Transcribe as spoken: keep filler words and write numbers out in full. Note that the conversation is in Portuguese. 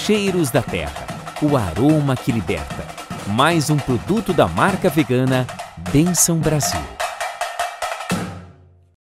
cheiros da terra, o aroma que liberta. Mais um produto da marca vegana Bênção Brasil.